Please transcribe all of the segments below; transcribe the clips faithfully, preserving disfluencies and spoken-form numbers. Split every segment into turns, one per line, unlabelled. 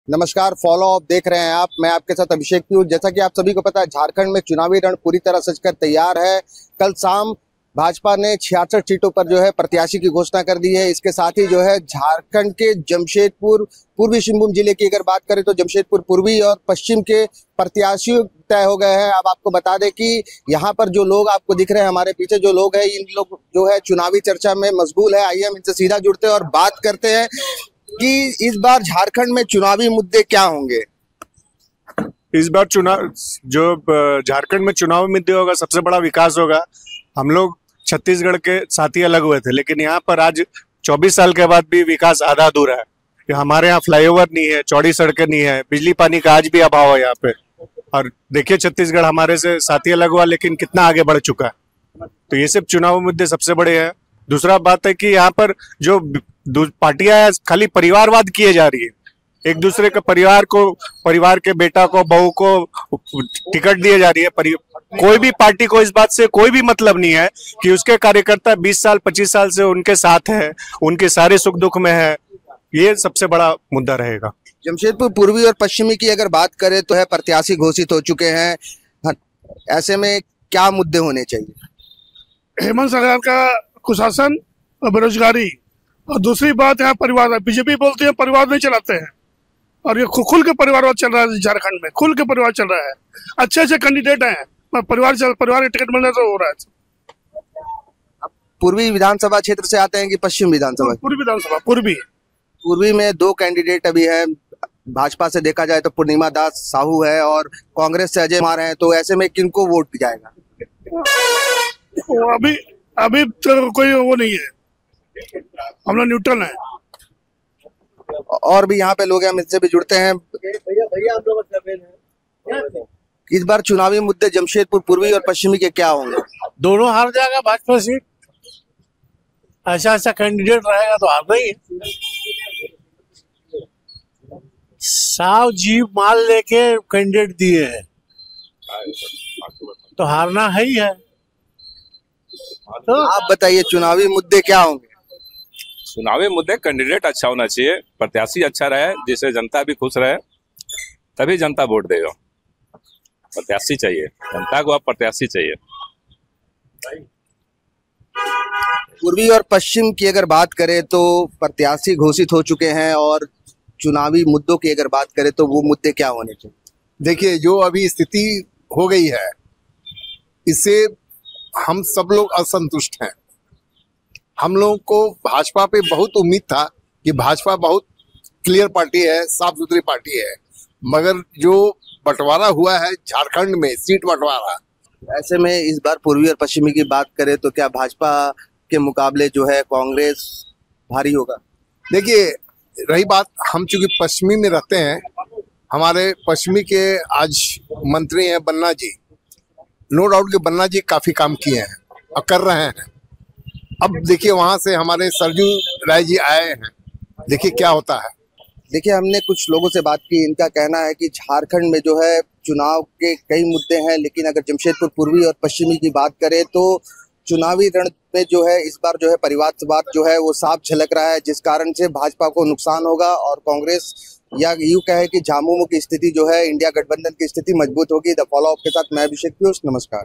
नमस्कार, follow up देख रहे हैं आप। मैं आपके साथ अभिषेक पीयूष। जैसा कि आप सभी को पता है, झारखंड में चुनावी रण पूरी तरह सजकर तैयार है। कल शाम भाजपा ने छियासठ सीटों पर जो है प्रत्याशी की घोषणा कर दी है। इसके साथ ही जो है झारखंड के जमशेदपुर पूर्वी सिंहभूम जिले की अगर बात करें तो जमशेदपुर पूर्वी और पश्चिम के प्रत्याशी तय हो गए हैं। अब आपको बता दें कि यहाँ पर जो लोग आपको दिख रहे हैं, हमारे पीछे जो लोग हैं, इन लोग जो है चुनावी चर्चा में मशगूल है। आइए हम इनसे सीधा जुड़ते हैं और बात करते हैं कि इस बार झारखंड में चुनावी मुद्दे क्या होंगे।
इस बार चुनाव जो झारखंड में चुनावी मुद्दे होगा, सबसे बड़ा विकास होगा। हम लोग छत्तीसगढ़ के साथी अलग हुए थे, लेकिन यहाँ पर आज चौबीस साल के बाद भी विकास आधा अधूरा है। हमारे यहाँ फ्लाईओवर नहीं है, चौड़ी सड़कें नहीं है, बिजली पानी का आज भी अभाव है यहाँ पे। और देखिए, छत्तीसगढ़ हमारे से साथी अलग हुआ, लेकिन कितना आगे बढ़ चुका है। तो ये सब चुनावी मुद्दे सबसे बड़े हैं। दूसरा बात है कि यहाँ पर जो पार्टियां खाली परिवारवाद किए जा रही है। एक दूसरे के परिवार को, परिवार के बेटा को, बहू को टिकट दिए जा रही है। कोई भी पार्टी को इस बात से कोई भी मतलब नहीं है कि उसके कार्यकर्ता बीस साल पच्चीस साल से उनके साथ है, उनके सारे सुख दुख में है। ये सबसे बड़ा मुद्दा रहेगा।
जमशेदपुर पूर्वी और पश्चिमी की अगर बात करें तो है प्रत्याशी घोषित हो चुके हैं। ऐसे में क्या मुद्दे होने चाहिए?
हेमंत सरकार का कुशासन और बेरोजगारी, और दूसरी बात यहाँ परिवार। बीजेपी बोलती है परिवार नहीं चलाते हैं, और ये खुल के परिवारवाद चल रहा है। झारखंड में खुल के परिवार चल रहा है। अच्छे अच्छे कैंडिडेट हैं, परिवार परिवार के टिकट मिलने तो हो रहा है।
पूर्वी विधानसभा क्षेत्र से आते हैं कि पश्चिम विधानसभा?
पूर्वी विधानसभा पूर्वी
पूर्वी में दो कैंडिडेट अभी है। भाजपा से देखा जाए तो पूर्णिमा दास साहू है और कांग्रेस से अजय कुमार है। तो ऐसे में किनको वोट जाएगा?
अभी अभी तो कोई वो नहीं है, हम लोग न्यूट्रल हैं।
और भी यहाँ पे लोग हैं, हम इससे भी जुड़ते हैं। भैया भैया हम लोग इस बार चुनावी मुद्दे जमशेदपुर पूर्वी और पश्चिमी के क्या होंगे?
दोनों हार जाएगा भाजपा सीट। ऐसा ऐसा कैंडिडेट रहेगा तो हारना ही है। साव जीव माल लेके कैंडिडेट दिए हैं तो हारना है ही है।
तो आप बताइए, चुनावी मुद्दे क्या होंगे?
चुनावी मुद्दे कैंडिडेट अच्छा होना चाहिए, प्रत्याशी अच्छा रहे, जिससे जनता भी खुश रहे, तभी जनता वोट देगा। प्रत्याशी चाहिए जनता को, अब प्रत्याशी चाहिए।
पूर्वी और पश्चिम की अगर बात करें तो प्रत्याशी घोषित हो चुके हैं, और चुनावी मुद्दों की अगर बात करें तो वो मुद्दे क्या होने चाहिए?
देखिए, जो अभी स्थिति हो गई है, इससे हम सब लोग असंतुष्ट हैं। हम लोगों को भाजपा पे बहुत उम्मीद था कि भाजपा बहुत क्लियर पार्टी है, साफ सुथरी पार्टी है, मगर जो बंटवारा हुआ है झारखंड में, सीट बंटवारा,
ऐसे में इस बार पूर्वी और पश्चिमी की बात करें तो क्या भाजपा के मुकाबले जो है कांग्रेस भारी होगा?
देखिए, रही बात, हम चूंकि पश्चिमी में रहते हैं, हमारे पश्चिमी के आज मंत्री हैं बन्ना जी। नो डाउट कि बन्ना जी काफी काम किए हैं और कर रहे हैं। अब देखिए, वहां से हमारे सरजू राय जी आए हैं, देखिए क्या होता है।
देखिए, हमने कुछ लोगों से बात की। इनका कहना है कि झारखंड में जो है चुनाव के कई मुद्दे हैं, लेकिन अगर जमशेदपुर पूर्वी और पश्चिमी की बात करें तो चुनावी रण में जो है इस बार जो है परिवारवाद जो है वो साफ झलक रहा है, जिस कारण से भाजपा को नुकसान होगा और कांग्रेस या यूं कहे कि झामुमो की स्थिति जो है, इंडिया गठबंधन की स्थिति मजबूत होगी। द फॉलो अप के साथ मैं अभिषेक पीयूष, नमस्कार।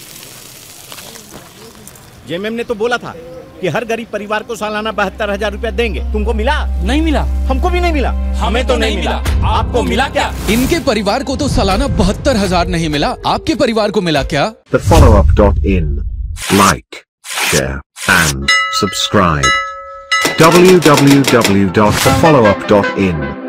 जेएमएम ने तो बोला था कि हर गरीब परिवार को सालाना बहत्तर हजार रुपया देंगे। तुमको मिला?
नहीं मिला।
हमको भी नहीं मिला।
हमें तो नहीं मिला। आपको मिला क्या?
इनके परिवार को तो सालाना बहत्तर हजार नहीं मिला, आपके परिवार को मिला क्या?
The follow up dot in, like, share and subscribe. W W W dot the follow up dot in